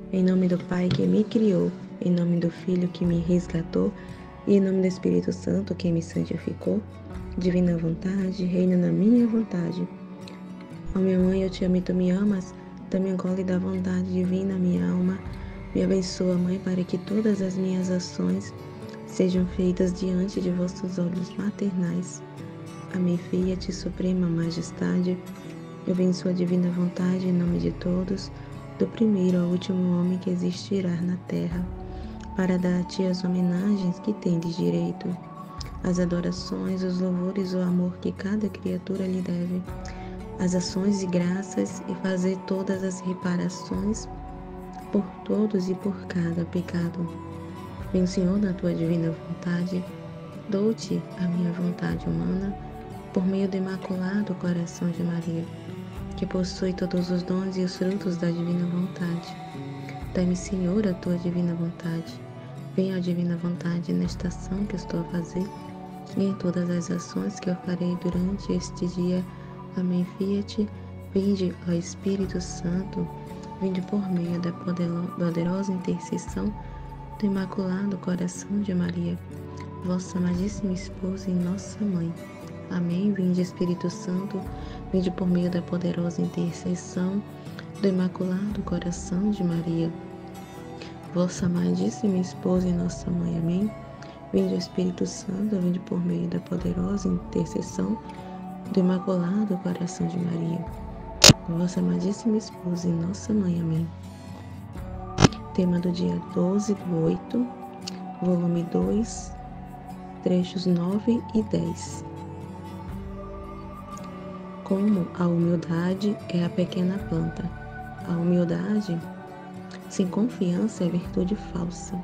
Em nome do Pai que me criou, em nome do Filho que me resgatou, e em nome do Espírito Santo que me santificou, divina vontade, reina na minha vontade. Ó minha mãe, eu te amo e tu me amas, dá-me um gole da vontade divina, minha alma. Me abençoa, Mãe, para que todas as minhas ações sejam feitas diante de vossos olhos maternais. Amém, Fiat, Suprema Majestade. Eu venço a divina vontade em nome de todos, do primeiro ao último homem que existirá na terra, para dar a ti as homenagens que tendes direito, as adorações, os louvores, o amor que cada criatura lhe deve, as ações e graças e fazer todas as reparações por todos e por cada pecado. Vem, Senhor, na tua divina vontade, dou-te a minha vontade humana, por meio do imaculado coração de Maria, que possui todos os dons e os frutos da divina vontade. Dai-me, Senhor, a tua divina vontade. Venha a divina vontade nesta ação que estou a fazer e em todas as ações que eu farei durante este dia. Amém, Fiat. Vinde, ó Espírito Santo, vinde por meio da poderosa intercessão do Imaculado Coração de Maria, vossa amadíssima esposa e nossa mãe. Amém. Vinde, Espírito Santo, vinde por meio da poderosa intercessão do Imaculado Coração de Maria, vossa amadíssima esposa e nossa mãe. Amém. Vinde, Espírito Santo, vinde por meio da poderosa intercessão do Imaculado Coração de Maria, vossa amadíssima esposa e nossa mãe. Amém. Tema do dia 12/8, volume 2, trechos 9 e 10. Como a humildade é a pequena planta. A humildade sem confiança é virtude falsa.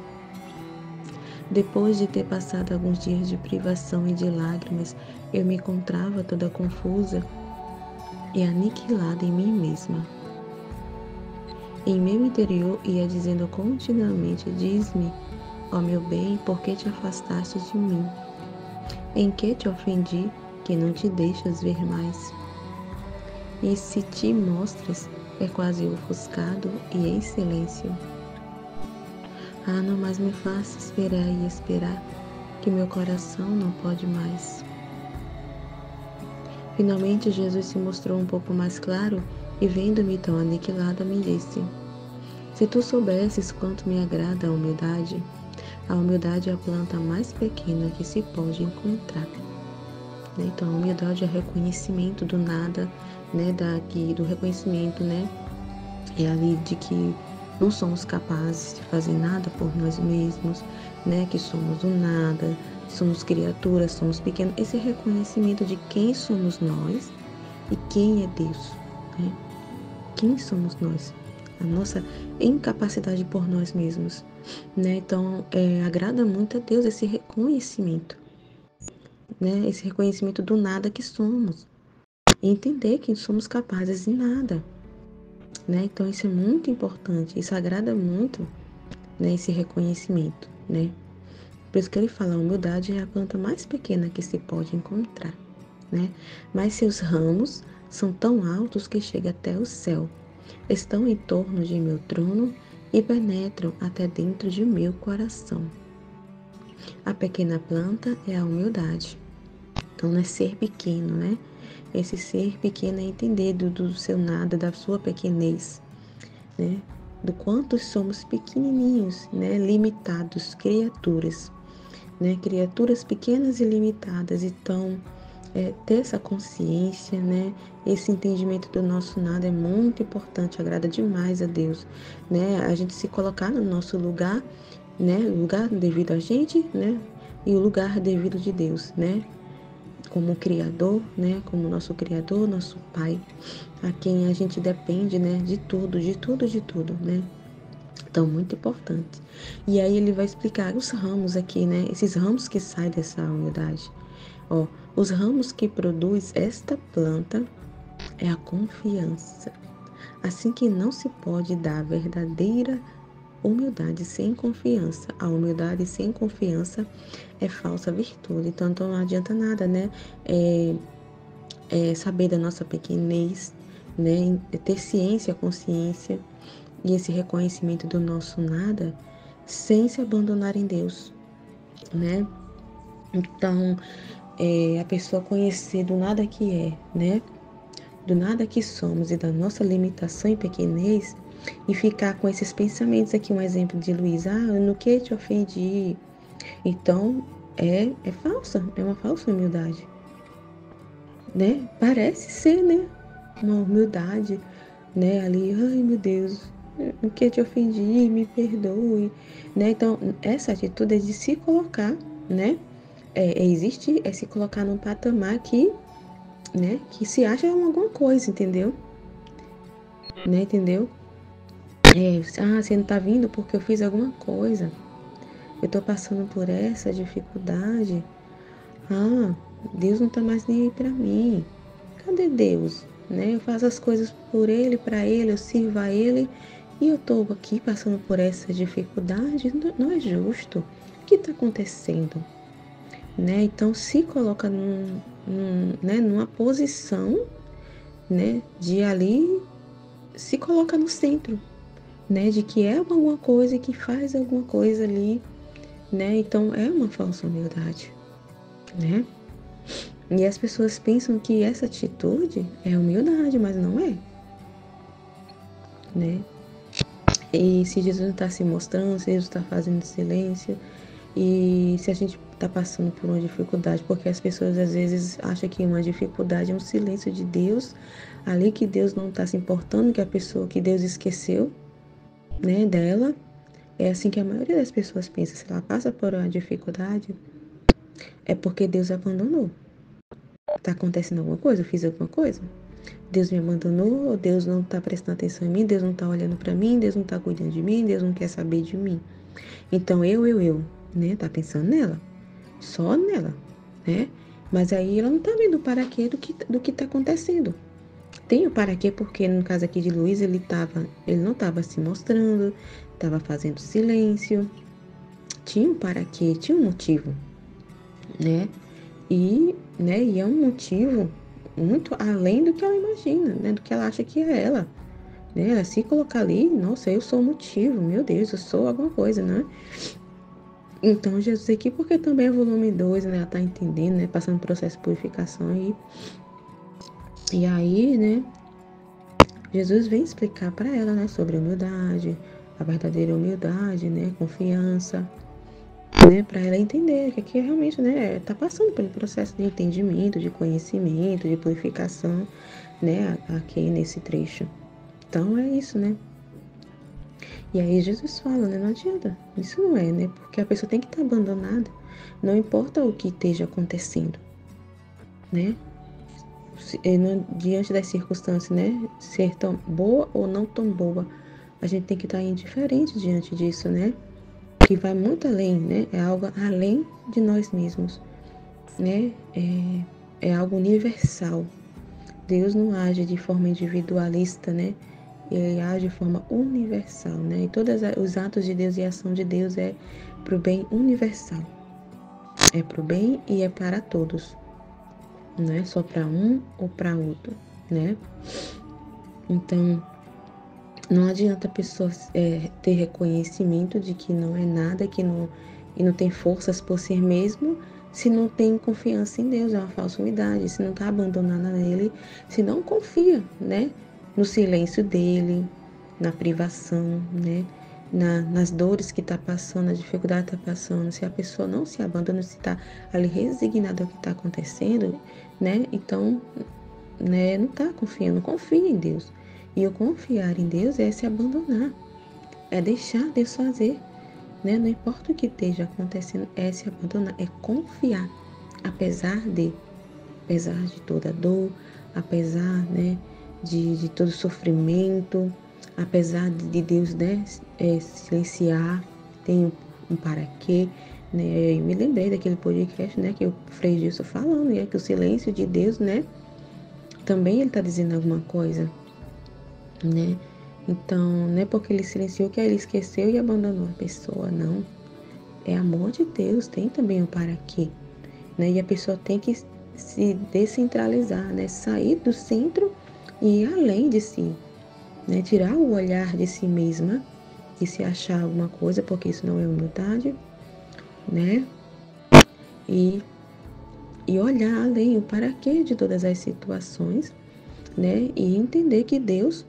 Depois de ter passado alguns dias de privação e de lágrimas, eu me encontrava toda confusa e aniquilada em mim mesma. Em meu interior ia dizendo continuamente: diz-me, ó meu bem, por que te afastaste de mim? Em que te ofendi, que não te deixas ver mais? E se te mostras, é quase ofuscado e em silêncio. Ah, não mais me faça esperar e esperar, que meu coração não pode mais. Finalmente Jesus se mostrou um pouco mais claro e, vendo-me tão aniquilada, me disse: se tu soubesses quanto me agrada a humildade é a planta mais pequena que se pode encontrar. Então, a humildade é reconhecimento do nada, do reconhecimento, é ali de que não somos capazes de fazer nada por nós mesmos, que somos o nada, somos criaturas, somos pequenos. Esse reconhecimento de quem somos nós e quem é Deus, Quem somos nós? A nossa incapacidade por nós mesmos, Então, agrada muito a Deus esse reconhecimento, Esse reconhecimento do nada que somos. E entender que somos capazes de nada, Então, isso é muito importante. Isso agrada muito, esse reconhecimento, Por isso que ele fala, a humildade é a planta mais pequena que se pode encontrar, Mas seus ramos são tão altos que chegam até o céu. Estão em torno de meu trono e penetram até dentro de meu coração. A pequena planta é a humildade. Então, não é ser pequeno, Esse ser pequeno é entender do seu nada, da sua pequenez, Do quanto somos pequenininhos, Limitados, criaturas, Criaturas pequenas e limitadas. Então, ter essa consciência, esse entendimento do nosso nada é muito importante, agrada demais a Deus, A gente se colocar no nosso lugar, o lugar devido a gente, E o lugar devido de Deus, Como Criador, Como nosso Criador, nosso Pai, a quem a gente depende, de tudo, Então, muito importante. E aí ele vai explicar os ramos aqui, Esses ramos que saem dessa humildade. Os ramos que produz esta planta é a confiança. Assim que não se pode dar verdadeira humildade sem confiança. A humildade sem confiança é falsa virtude. Então não adianta nada, saber da nossa pequenez, ter ciência, consciência, e esse reconhecimento do nosso nada sem se abandonar em Deus, né? Então, a pessoa conhecer do nada que é, né? Do nada que somos e da nossa limitação e pequenez e ficar com esses pensamentos aqui, um exemplo de Luiz, no que te ofendi? Então, é falsa, é uma falsa humildade, né? Parece ser, né? Uma humildade, né? Ali, ai meu Deus, no que te ofendi, me perdoe, né? Então, essa atitude é de se colocar, né? Existe se colocar num patamar que, né? Que se acha alguma coisa, entendeu? Né? Entendeu? Você não tá vindo porque eu fiz alguma coisa. Eu tô passando por essa dificuldade. Deus não tá mais nem aí pra mim. Cadê Deus? Né? Eu faço as coisas por Ele, pra Ele, eu sirvo a Ele e eu tô aqui passando por essa dificuldade. Não é justo. O que tá acontecendo? Né? Então se coloca né, numa posição, né, de ali se coloca no centro, né, de que é alguma coisa e que faz alguma coisa ali, né? Então é uma falsa humildade, né? E as pessoas pensam que essa atitude é humildade, mas não é, né? E se Jesus não está se mostrando, se Jesus está fazendo silêncio, e se a gente está passando por uma dificuldade, porque as pessoas às vezes acham que uma dificuldade é um silêncio de Deus, ali que Deus não está se importando, que a pessoa, que Deus esqueceu, né, dela. É assim que a maioria das pessoas pensa. Se ela passa por uma dificuldade, é porque Deus abandonou. Está acontecendo alguma coisa? Eu fiz alguma coisa? Deus me abandonou, ou Deus não está prestando atenção em mim, Deus não está olhando para mim, Deus não está cuidando de mim, Deus não quer saber de mim. Então eu, né? Tá pensando nela, só nela, né? Mas aí ela não tá vendo o para quê do que tá acontecendo. Tem o para quê porque no caso aqui de Luiz ele não estava se mostrando, estava fazendo silêncio. Tinha um para quê, tinha um motivo, né? E é um motivo muito além do que ela imagina, né? Do que ela acha que é ela. Né? Ela se colocar ali, nossa, eu sou o motivo, meu Deus, eu sou alguma coisa, né? Então, Jesus aqui, porque também é volume 2, né? Ela tá entendendo, né? Passando processo de purificação e aí, né? Jesus vem explicar para ela, né? Sobre humildade, a verdadeira humildade, né? Confiança, né? Para ela entender que aqui realmente, né? Tá passando pelo processo de entendimento, de conhecimento, de purificação, né? Aqui nesse trecho. Então, é isso, né? E aí Jesus fala, né? Não adianta. Isso não é, né? Porque a pessoa tem que estar abandonada. Não importa o que esteja acontecendo, né? Diante das circunstâncias, né? Ser tão boa ou não tão boa. A gente tem que estar indiferente diante disso, né? Que vai muito além, né? É algo além de nós mesmos, né? É algo universal. Deus não age de forma individualista, né? Ele age de forma universal, né? E todos os atos de Deus e a ação de Deus é para o bem universal. É para o bem e é para todos. Não é só para um ou para outro, né? Então, não adianta a pessoa ter reconhecimento de que não é nada, e não tem forças por si mesmo, se não tem confiança em Deus, é uma falsa humildade, se não está abandonada nele, se não confia, né? No silêncio dele, na privação, né? Nas dores que está passando, na dificuldade que está passando, se a pessoa não se abandona, se está ali resignada ao que está acontecendo, né? Então, né, não está confiando, não confia em Deus. E o confiar em Deus é se abandonar, é deixar Deus fazer, né? Não importa o que esteja acontecendo, é se abandonar, é confiar, apesar de toda dor, apesar, né, de todo sofrimento, apesar de Deus, né, silenciar, tem um para quê, né? Eu me lembrei daquele podcast, né, que o Frei Gilson falando, né, que o silêncio de Deus, né, também ele está dizendo alguma coisa, né? Então, não é porque ele silenciou que ele esqueceu e abandonou a pessoa, não. É amor de Deus, tem também um para quê, né? E a pessoa tem que se descentralizar, né? Sair do centro e ir além de si, né? Tirar o olhar de si mesma e se achar alguma coisa, porque isso não é humildade, né? E, e olhar além o para quê de todas as situações, né? E entender que Deus,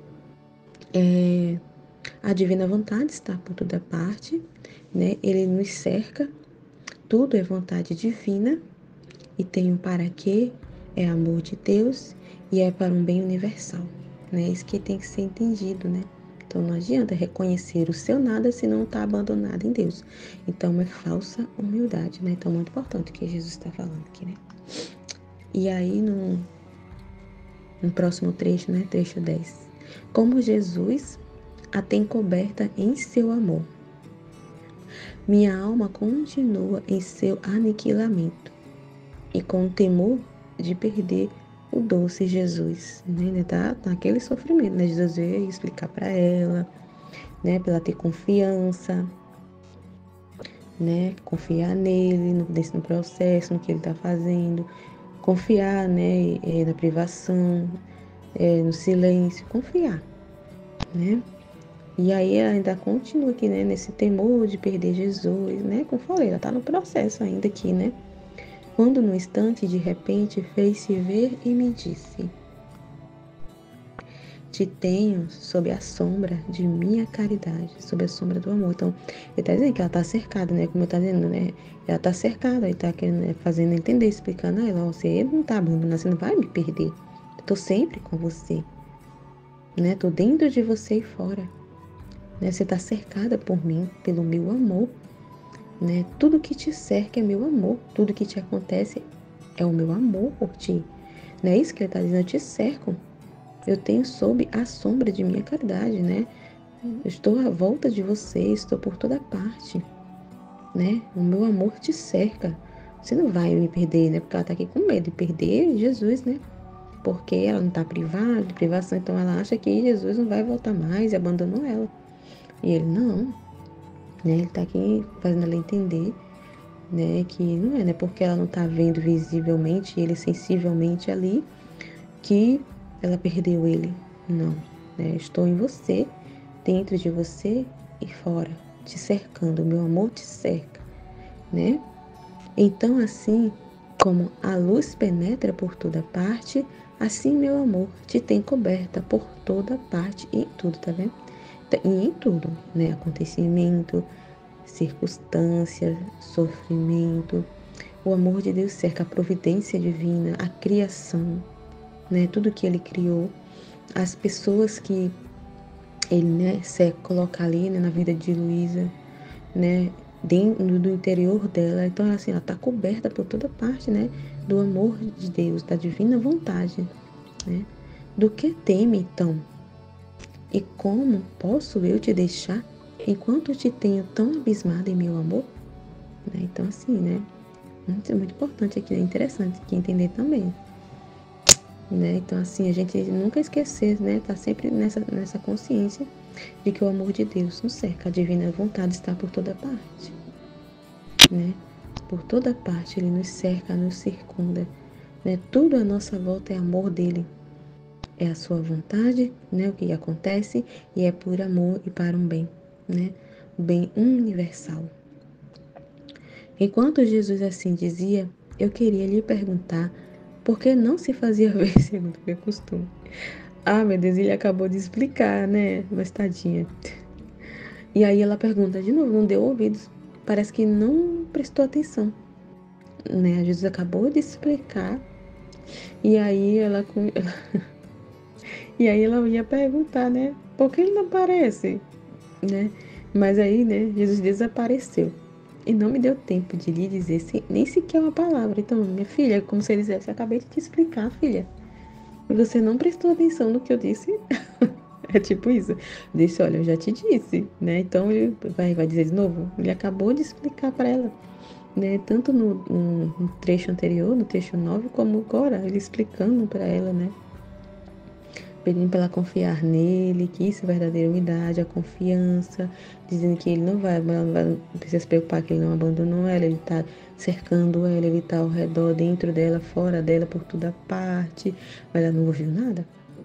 a divina vontade está por toda parte, né? Ele nos cerca, tudo é vontade divina e tem um para quê, é amor de Deus e é para um bem universal, né? Isso que tem que ser entendido, né? Então não adianta reconhecer o seu nada se não está abandonado em Deus. Então é falsa humildade, né? Então muito importante o que Jesus está falando aqui, né? E aí no próximo trecho, né? Trecho 10. Como Jesus a tem coberta em seu amor. Minha alma continua em seu aniquilamento e com o temor de perder o doce Jesus, né? Ele tá naquele sofrimento, né? Jesus veio explicar para ela, né? Para ela ter confiança, né? Confiar nele, no processo, no que ele tá fazendo, confiar, né? Na privação, no silêncio, confiar, né? E aí ela ainda continua aqui, né? Nesse temor de perder Jesus, né? Como falei, ela tá no processo ainda aqui, né? Quando no instante, de repente, fez-se ver e me disse: Te tenho sob a sombra de minha caridade, sob a sombra do amor. Então, ele está dizendo que ela está cercada, né? Como eu estou dizendo, né? Ela está cercada, ele está querendo, né, fazendo entender, explicando a ela: Você não está abandonando, você não vai me perder. Eu estou sempre com você, né? Estou dentro de você e fora, né? Você está cercada por mim, pelo meu amor, né? Tudo que te cerca é meu amor, tudo que te acontece é o meu amor por ti. Não é isso que ele está dizendo? Eu te cerco. Eu tenho sob a sombra de minha caridade, né? Eu estou à volta de você, estou por toda parte, né? O meu amor te cerca. Você não vai me perder, né? Porque ela está aqui com medo de perder Jesus, né? Porque ela não está privada, de privação, então ela acha que Jesus não vai voltar mais e abandonou ela. E ele não, né? Ele está aqui fazendo ela entender, né? Que não é, né? Porque ela não está vendo visivelmente, ele sensivelmente ali, que ela perdeu ele. Não, né? Estou em você, dentro de você e fora, te cercando. O meu amor te cerca, né? Então, assim como a luz penetra por toda parte, assim meu amor te tem coberta por toda parte e em tudo, tá vendo? E em tudo, né? Acontecimento, circunstância, sofrimento. O amor de Deus cerca a providência divina, a criação, né? Tudo que ele criou, as pessoas que ele, né, coloca ali, né, na vida de Luísa, né, dentro do interior dela. Então, assim, ela está coberta por toda parte, né, do amor de Deus, da divina vontade, né? Do que teme, então? E como posso eu te deixar enquanto te tenho tão abismada em meu amor? Né? Então, assim, né, muito importante aqui, é interessante aqui entender também. Né? Então, assim, a gente nunca esquecer, né? Tá sempre nessa consciência de que o amor de Deus nos cerca, a divina vontade está por toda parte, né? Por toda parte ele nos cerca, nos circunda, né? Tudo à nossa volta é amor dele, é a sua vontade, né? O que acontece e é por amor e para um bem, né? O bem universal. Enquanto Jesus assim dizia, eu queria lhe perguntar por que não se fazia ver segundo o meu costume. Ah, meu Deus, ele acabou de explicar, né? Mas tadinha. E aí ela pergunta de novo, não deu ouvidos. Parece que não prestou atenção, né? A Jesus acabou de explicar. E aí ela e aí ela ia perguntar, né? Por que ele não aparece, né? Mas aí, né, Jesus desapareceu. E não me deu tempo de lhe dizer nem sequer uma palavra. Então, minha filha, como se ele dissesse, acabei de te explicar, filha. E você não prestou atenção no que eu disse? É tipo isso. Disse, olha, eu já te disse, né? Então ele vai dizer de novo. Ele acabou de explicar para ela, né? Tanto no trecho anterior, no trecho 9, como agora, ele explicando para ela, né? Pedindo para ela confiar nele, que isso é verdadeira unidade, a confiança, dizendo que ele não precisa se preocupar que ele não abandonou ela, ele está cercando ela, ele está ao redor, dentro dela, fora dela, por toda parte, mas ela não ouviu nada.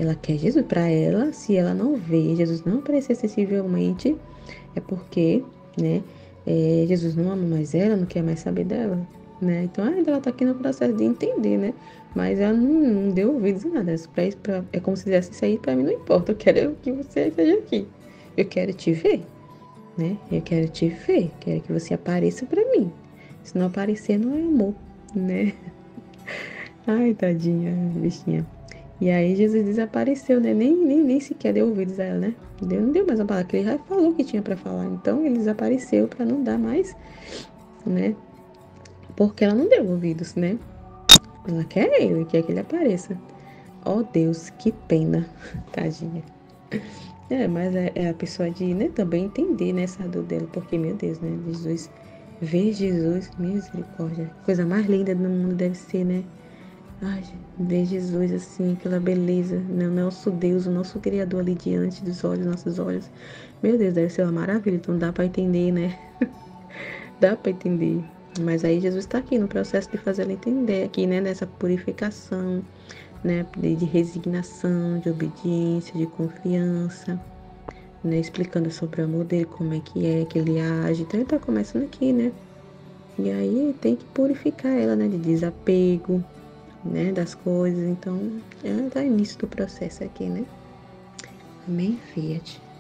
Ela quer Jesus para ela. Se ela não vê Jesus não aparecer sensivelmente, é porque, né, Jesus não ama mais ela, não quer mais saber dela, né? Então ainda ela tá aqui no processo de entender, né? Mas ela não deu ouvidos a nada. É como se dissesse isso aí, pra mim não importa. Eu quero que você esteja aqui. Eu quero te ver, né? Eu quero te ver. Quero que você apareça pra mim. Se não aparecer, não é amor, né? Ai, tadinha, bichinha. E aí Jesus desapareceu, né? Nem sequer deu ouvidos a ela, né? Não deu mais uma palavra, porque ele já falou o que tinha pra falar. Então ele desapareceu pra não dar mais, né? Porque ela não deu ouvidos, né? Ela quer que ele apareça. Oh Deus, que pena, tadinha. Mas é a pessoa de, né, também entender, né, essa dor dela, porque, meu Deus, né, ver Jesus, misericórdia, coisa mais linda do mundo deve ser, né? Ai, ver Jesus assim, aquela beleza, né, o nosso Deus, o nosso Criador ali diante dos olhos, nossos olhos. Meu Deus, deve ser uma maravilha, então dá para entender, né? Dá para entender. Mas aí Jesus está aqui no processo de fazer ela entender aqui, né, nessa purificação, né, de resignação, de obediência, de confiança, né, explicando sobre o amor dele, como é que ele age. Então ele tá começando aqui, né? E aí tem que purificar ela, né, de desapego, né, das coisas. Então ela tá no início do processo aqui, né? Amém, Fiat.